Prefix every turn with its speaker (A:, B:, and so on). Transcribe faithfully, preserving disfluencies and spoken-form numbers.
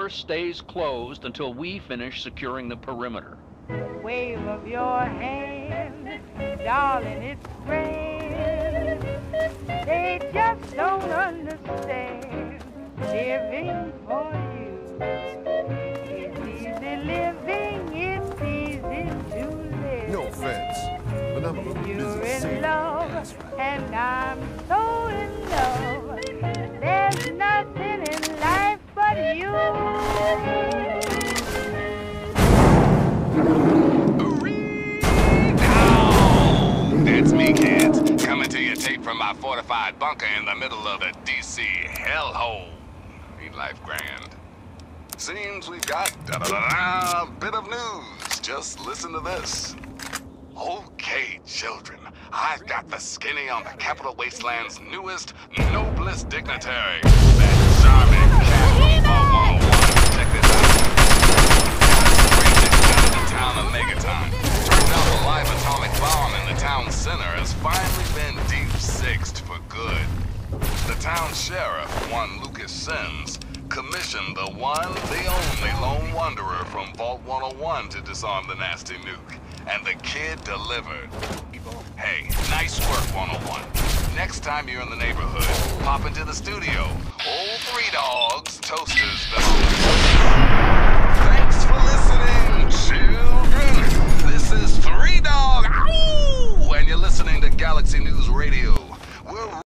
A: door stays closed until we finish securing the perimeter.
B: Wave of your hand, darling, it's grand. They just don't understand living for you. It's easy living, it's easy to live.
C: No offense, but I'm a little
B: You're
C: busy.
B: in love, and I'm so in love. There's nothing in life but you.
D: It's me, kids, coming to you tape from my fortified bunker in the middle of a D C hellhole. Ain't life grand? Seems we've got da -da -da -da, a bit of news. Just listen to this. Okay, children, I've got the skinny on the Capital Wasteland's newest, noblest dignitary. That charming cat from Vault one oh one. Check this out. The town of Megaton. Turns out the live atomic bomb in the town center has finally been deep-sixed for good. The town sheriff, one Lucas Sims, commissioned the one, the only lone wanderer from Vault one oh one to disarm the nasty nuke. And the kid delivered. Hey, nice work, one oh one. Next time you're in the neighborhood, pop into the studio. Old Three Dogs, Toasters, been on the Thanks for listening, children. This is Three Dog, ow! And you're listening to Galaxy News Radio. We're